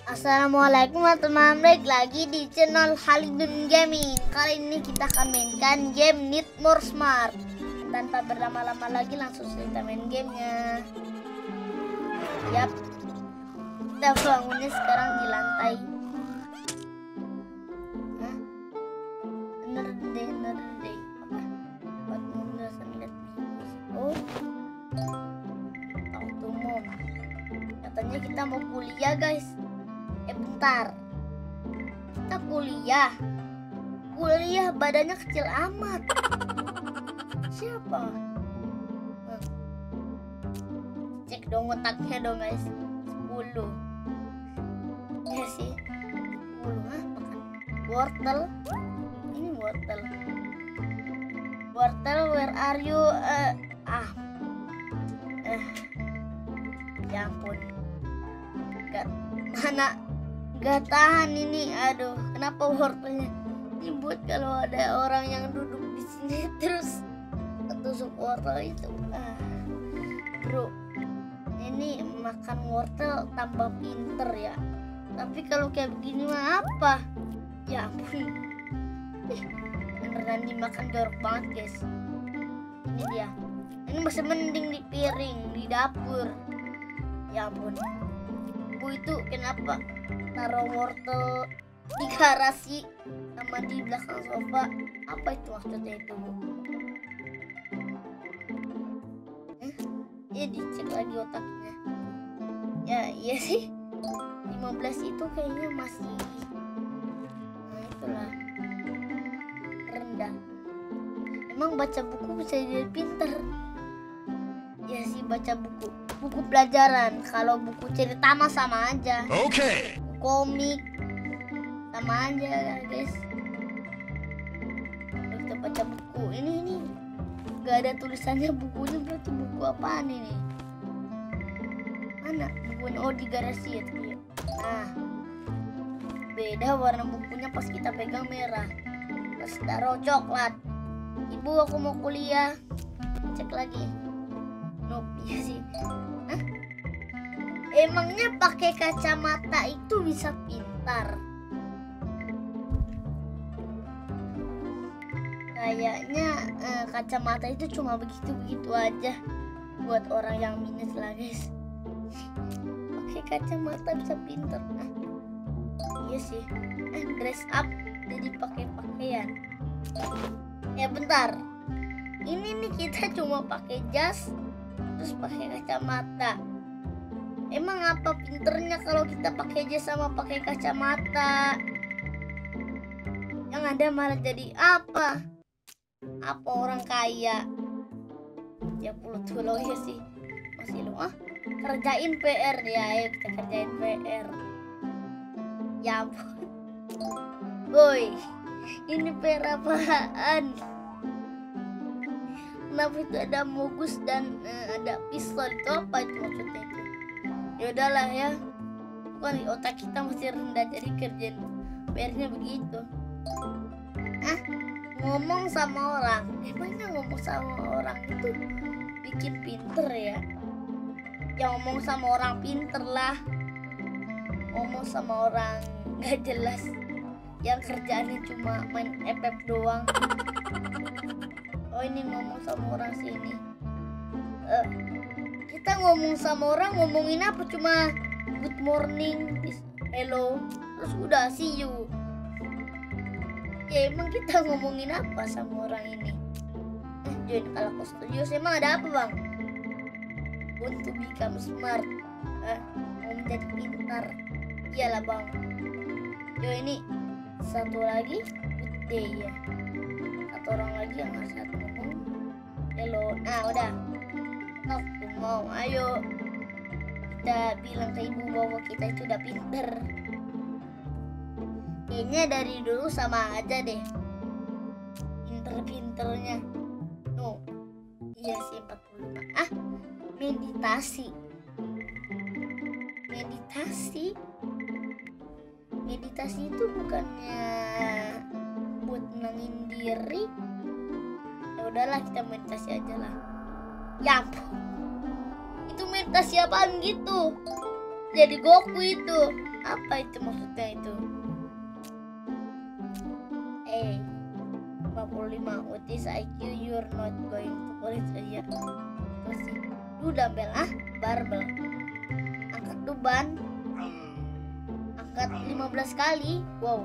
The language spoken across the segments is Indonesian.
Assalamualaikum teman-teman, balik lagi di channel Halidun Gaming. Kali ini kita akan mainkan game Need More Smart. Tanpa berlama-lama lagi, langsung kita main gamenya. Yap, kita bangunnya sekarang di lantai. Hah? Bener deh. Apa? Buat menjelaskan lihat oh, auto mom. Katanya kita mau kuliah guys. Bentar, kita kuliah badannya kecil amat. Siapa? Cek dong otaknya dong guys. 10 ya sih, 10. Hah? Makan wortel. Ini wortel, where are you? Ya ampun, Gak tahan ini. Aduh, kenapa wortelnya ini buat kalau ada orang yang duduk di sini terus ketusuk wortel itu. Bro, ini makan wortel tambah pinter ya. Tapi kalau kayak begini mah apa? Ya ampun, beneran dimakan jorok banget guys. Ini dia. Ini masih mending di piring, di dapur. Ya ampun, Bu itu kenapa taruh wortel di garasi sama di belakang sofa? Apa itu maksudnya itu, Bu? Ya dicek lagi otaknya. Ya iya sih, 15 itu kayaknya masih, nah itulah, rendah. Emang baca buku bisa jadi pinter? Ya sih, baca buku pelajaran. Kalau buku cerita mah sama aja. Oke. Komik sama aja guys. Kalau kita baca buku ini gak ada tulisannya bukunya, berarti buku apaan ini? Mana bukunya? Oh, di garasi ya. Nah, beda warna bukunya pas kita pegang merah, pas taruh coklat. Ibu, aku mau kuliah. Cek lagi. Nope, ya sih. Hah? Emangnya pakai kacamata itu bisa pintar? Kayaknya kacamata itu cuma begitu-begitu aja buat orang yang minus lah guys. Pakai kacamata bisa pintar. Iya sih. Dress up jadi pakai pakaian. Ya bentar. Ini nih kita cuma pakai jas terus pakai kacamata. Emang apa pinternya kalau kita pakai jas sama pakai kacamata? Yang ada malah jadi apa? Apa orang kaya? Ya dulu ya sih. Masih lu kerjain PR ya, ayo kita kerjain PR. Ya ampun. Boy, ini PR apaan? Kenapa itu ada mogus dan ada pistol? Itu apa itu maksudnya itu? Ya udahlah ya, bukan otak kita masih rendah jadi kerjaan PR-nya begitu. Ngomong sama orang, emangnya ngomong sama orang itu bikin pinter ya? Ya ngomong sama orang pinter lah, ngomong sama orang gak jelas yang kerjaannya cuma main FF doang. Oh, ini ngomong sama orang sini. Kita ngomong sama orang ngomongin apa? Cuma good morning, hello, terus udah see you. Ya emang kita ngomongin apa sama orang ini? Join kalau aku setuju. Emang ada apa bang? Want to become smart. Mau menjadi pintar. Iyalah bang. Yo, ini satu lagi good day ya. Satu orang lagi yang harus ngomong hello. Nah udah, aku mau, ayo kita bilang ke ibu bahwa kita itu udah pinter. Kayaknya dari dulu sama aja deh pinter-pinternya. No, iya sih 45. Meditasi itu bukannya buat nenangin diri? Ya udahlah, kita meditasi aja lah. Ya ampun, itu meditasi apaan gitu? Jadi Goku itu. Apa itu maksudnya itu? 55. What is IQ? You're not going to college aja. Terus lu dumbbell barbel. Angkat beban. Angkat 15 kali. Wow.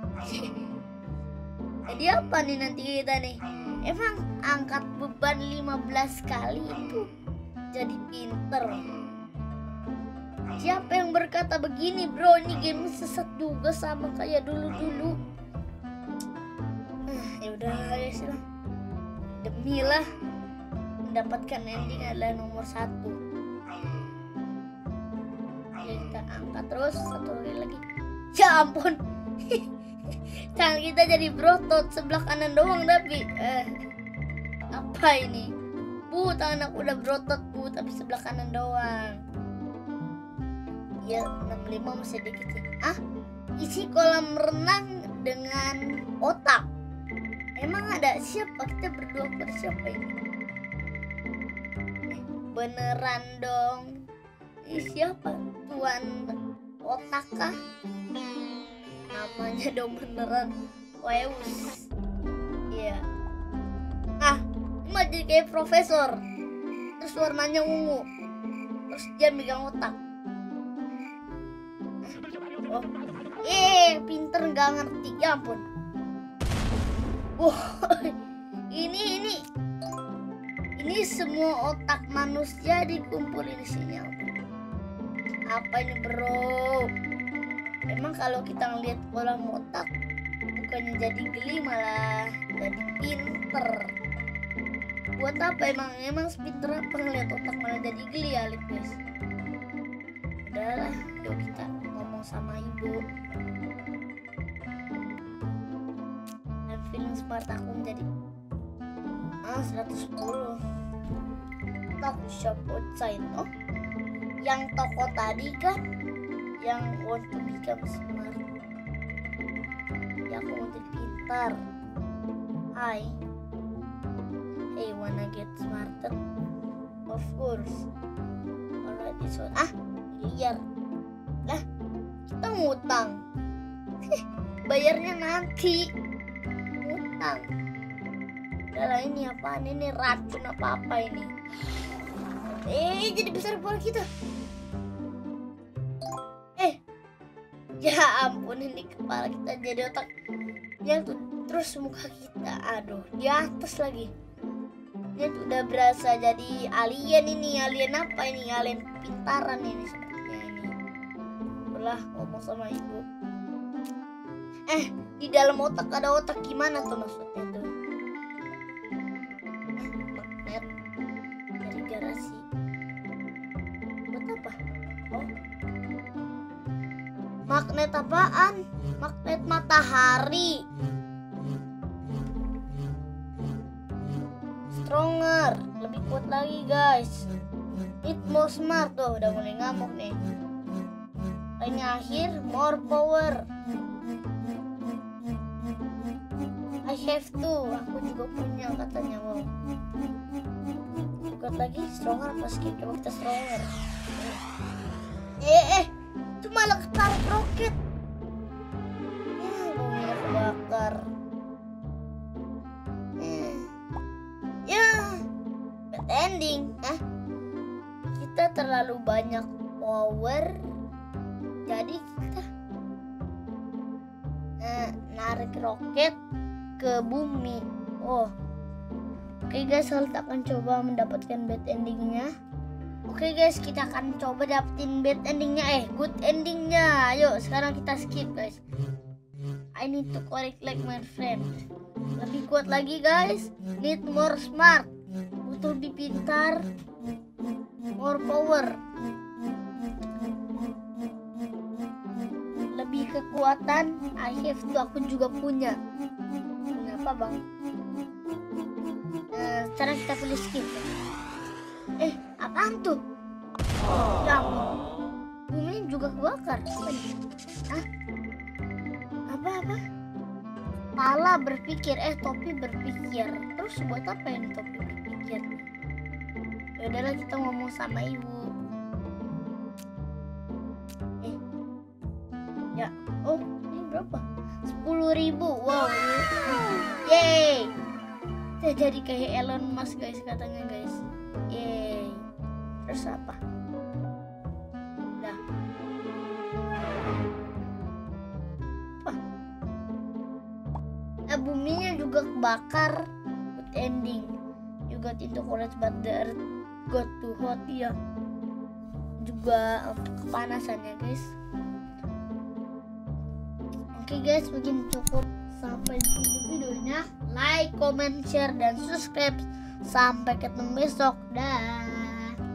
Jadi apa nih nanti kita nih? Emang angkat beban 15 kali itu jadi pinter? Siapa yang berkata begini, bro? Ini game sesat juga sama kayak dulu-dulu. Ya udah guys lah. Demilah mendapatkan ending adalah nomor 1. Kita angkat terus satu kali lagi. Ya ampun. Tangan kita jadi berotot sebelah kanan doang tapi apa ini? Bu, tangan aku udah berotot bu, tapi sebelah kanan doang. Ya 65 masih dikit sih. Isi kolam renang dengan otak. Emang ada siapa? Kita berdua siapa ini? Beneran dong. Siapa? Tuan otak kah? Namanya dong beneran Weus. Iya. Ini jadi kayak profesor. Terus warnanya ungu. Terus dia megang otak. Pinter nggak ngerti. Ya ampun. Ini semua otak manusia dikumpulin di sini. Apa ini bro? Emang kalau kita ngeliat kolam otak bukannya jadi geli malah jadi pinter. Buat apa emang pinter apa ngeliat otak malah jadi geli ya guys? Udahlah, yuk kita ngomong sama ibu. I'm feeling smart, aku menjadi 110. Talk shop outside. Yang toko tadi kan yang want to become smart. Ya aku mau jadi pintar. Hey, wanna get smarter? Of course. Alright, it's on. Liar. Lah, kita ngutang. Bayarnya nanti. Ngutang. Udah ini apaan ini? Racun apa ini? Jadi besar kepala kita. Ya ampun, ini kepala kita jadi otak. Ya terus muka kita, aduh, di atas lagi. Ini udah berasa jadi alien ini. Alien apa ini? Alien pintaran ini sepertinya ini. Udah ngomong sama ibu. Di dalam otak ada otak gimana tuh maksudnya tuh? Magnet dari garasi. Buat apa? Magnet apaan? Magnet matahari. Stronger, lebih kuat lagi guys. It more smart tuh, udah mulai ngamuk nih. Ini akhir, more power. I have to, aku juga punya katanya. Wow. Kuat lagi, stronger apa skip? Coba kita stronger. Itu malah ketarik roket. Bumi kebakar. Bad ending. Kita terlalu banyak power. Jadi kita narik roket ke bumi. Oke guys, kita akan coba mendapatkan bad endingnya. Oke guys, kita akan coba dapetin bad endingnya, good endingnya. Ayo, sekarang kita skip guys. I need to correct like my friend. Lebih kuat lagi guys. Need more smart. Butuh dipintar. More power. Lebih kekuatan. I have to, aku juga punya. Kenapa bang? Sekarang kita pilih skip. Apaan tuh? Ya ampun. Bumi juga kebakar. Apa? Pala berpikir, topi berpikir. Terus buat apa ini topi berpikir? Yaudahlah, kita ngomong sama ibu. Ya, oh ini berapa? 10.000. Wow, yeay. Saya jadi kayak Elon Musk guys katanya guys. Yeay. Terus apa? Dah. Buminya juga kebakar. Good ending. You got into college but the earth got too hot ya. Juga kepanasannya guys. Oke guys, mungkin cukup sampai di sini videonya. Like, comment, share, dan subscribe. Sampai ketemu besok. Dah.